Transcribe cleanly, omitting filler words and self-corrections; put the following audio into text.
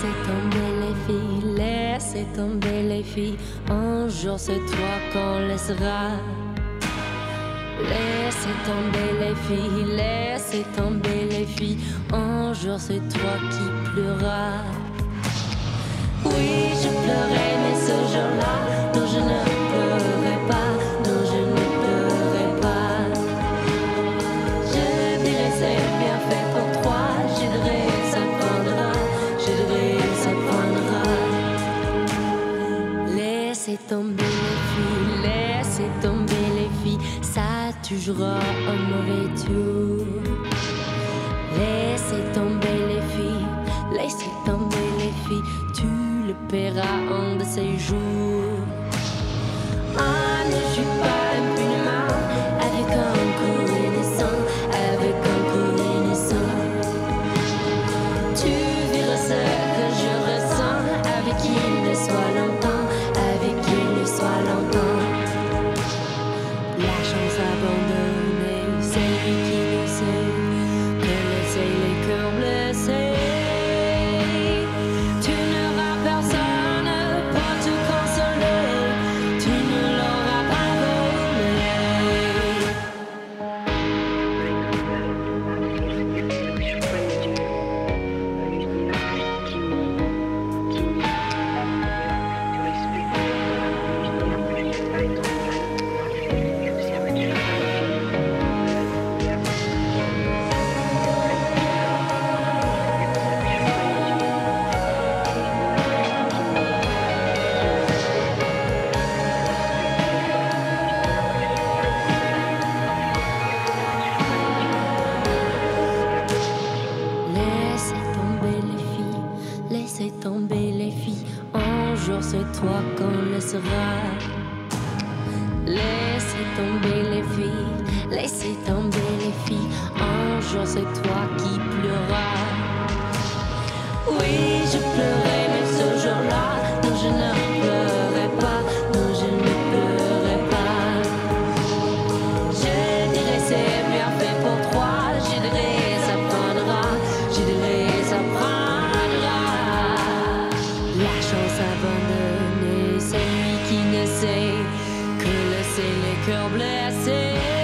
tomber les filles, laissez tomber les filles. Un jour c'est toi qu'on laissera. Laissez tomber les filles, laissez tomber les filles. Un jour c'est toi qui pleuras. Oui, je pleurais, mais ce jour-là, non, je ne pleurais pas, non, je ne pleurais pas. Je dirais c'est bien fait pour toi, je dirais ça prendra, je dirais ça prendra. Laissez tomber les filles, laissez tomber les filles, ça a toujours un mauvais tour. Laissez tomber les filles, laissez tomber les filles, tu le paieras un de ces jours. Ah, ne joue pas impunément avec un coup innocent, avec un coup innocent. Tu verras ce que je ressens, avec il ne soit longtemps, avec il ne soit longtemps. La chance abandonnée, c'est lui qui le sait, que laisser les cœurs blessés. Tu n'auras personne pour te consoler, tu ne l'auras pas volé. Laissez tomber les filles, laissez tomber les filles. Un jour c'est toi qu'on laissera. Laissez tomber les filles, laissez tomber les filles. Un jour c'est toi qui pleuras. Oui, je pleurais, mais ce jour-là, non, je ne pleurais pas, non, je ne pleurais pas. Je dirais c'est bien fait pour toi, je dirais ça prendra, je dirais ça prendra. La chance abandonnée, c'est lui qui ne sait que laisser les cœurs blessés.